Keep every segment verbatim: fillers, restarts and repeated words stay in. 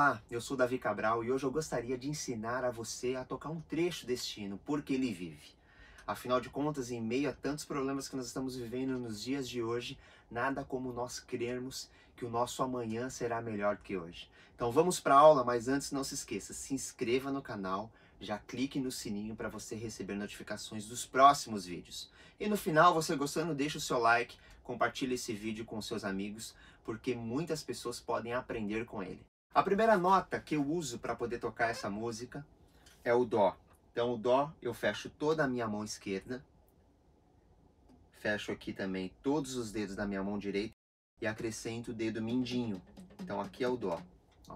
Olá, eu sou Davi Cabral e hoje eu gostaria de ensinar a você a tocar um trecho deste hino, Porque Ele Vive. Afinal de contas, em meio a tantos problemas que nós estamos vivendo nos dias de hoje, nada como nós crermos que o nosso amanhã será melhor que hoje. Então vamos para a aula, mas antes não se esqueça, se inscreva no canal, já clique no sininho para você receber notificações dos próximos vídeos. E no final, você gostando, deixa o seu like, compartilhe esse vídeo com seus amigos, porque muitas pessoas podem aprender com ele. A primeira nota que eu uso para poder tocar essa música é o Dó. Então o Dó, eu fecho toda a minha mão esquerda, fecho aqui também todos os dedos da minha mão direita e acrescento o dedo mindinho. Então aqui é o Dó. Ó.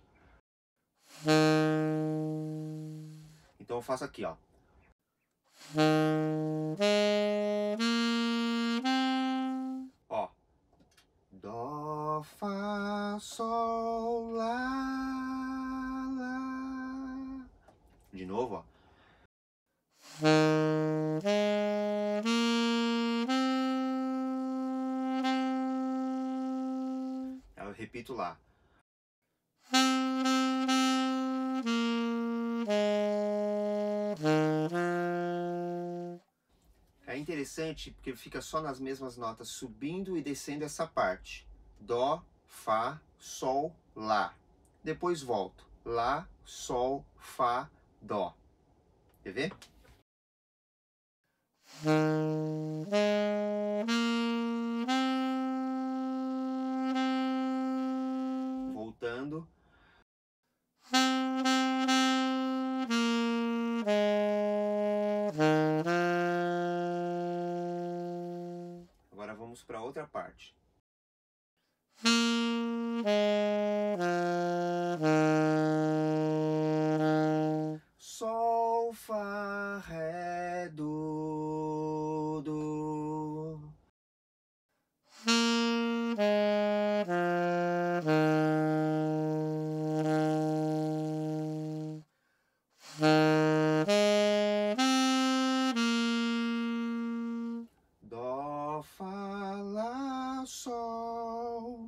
Então eu faço aqui, ó. Ó. Dó, Fá, Sol, Lá, Lá. De novo, ó. Eu repito lá. É interessante porque fica só nas mesmas notas, subindo e descendo essa parte. Dó, Fá, Sol, Lá. Depois volto. Lá, Sol, Fá, Dó. Quer ver? Voltando. Agora vamos para outra parte. Sol, Fá, Ré, Do, Do. Dó, Fá, Lá, Sol.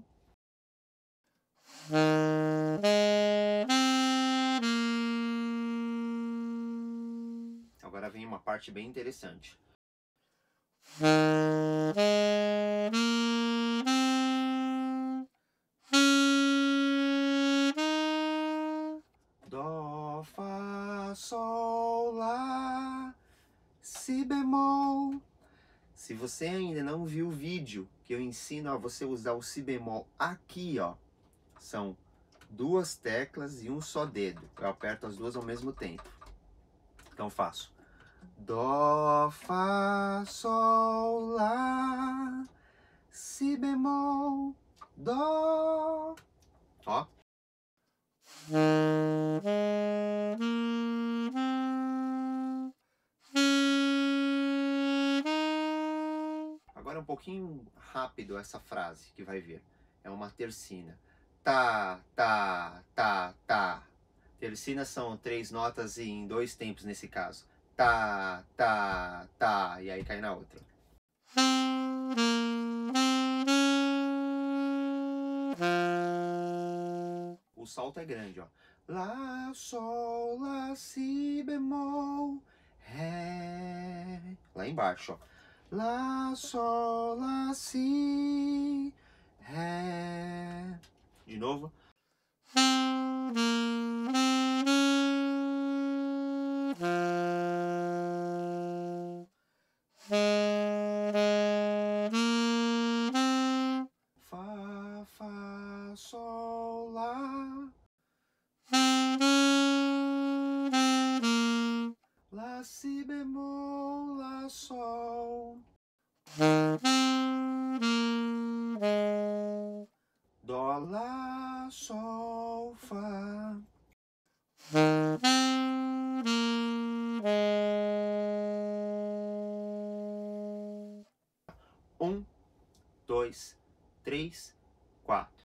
Agora vem uma parte bem interessante. Dó, Fá, Sol, Lá, Si bemol. Se você ainda não viu o vídeo que eu ensino a você usar o Si bemol aqui, ó, são duas teclas e um só dedo. Eu aperto as duas ao mesmo tempo. Então faço Dó, Fá, Sol, Lá, Si bemol, Dó. Ó. Agora um pouquinho rápido essa frase que vai vir. É uma tercina. Tá, tá, tá, tá. Tercinas são três notas em dois tempos nesse caso. Tá, tá, tá. E aí cai na outra. O salto é grande, ó. Lá, Sol, Lá, Si bemol, Ré. Lá embaixo, ó. Lá, Sol, Lá, Si, Ré. De novo. Fá, Fá, Sol, Lá. Lá, Si bemol, Lá, Sol. Dó, Lá, Sol, Fá. Um, dois, três, quatro.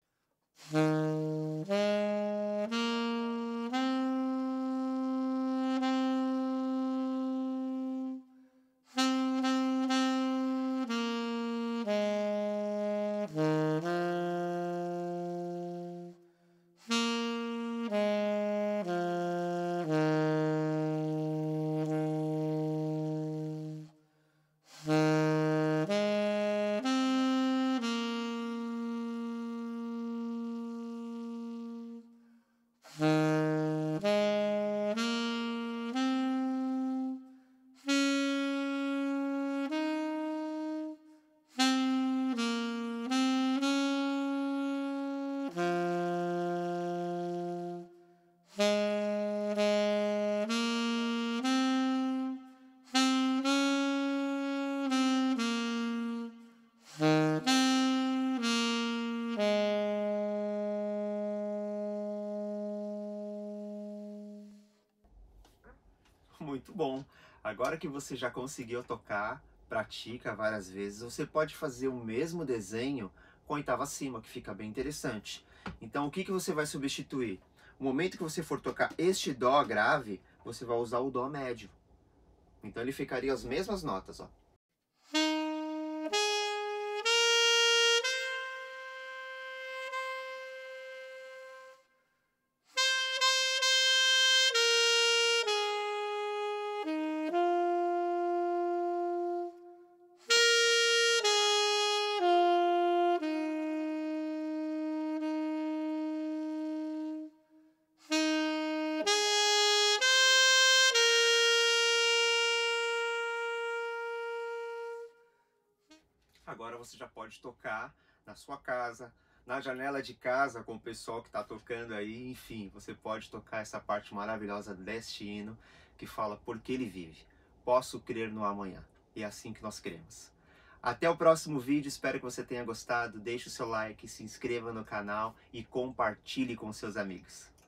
Agora que você já conseguiu tocar, pratica várias vezes, você pode fazer o mesmo desenho com a oitava acima, que fica bem interessante. Então o que, que você vai substituir? No momento que você for tocar este Dó grave, você vai usar o Dó médio. Então ele ficaria as mesmas notas, ó. Agora você já pode tocar na sua casa, na janela de casa com o pessoal que está tocando aí, enfim, você pode tocar essa parte maravilhosa deste hino que fala porque ele vive. Posso crer no amanhã. E é assim que nós cremos. Até o próximo vídeo, espero que você tenha gostado. Deixe o seu like, se inscreva no canal e compartilhe com seus amigos.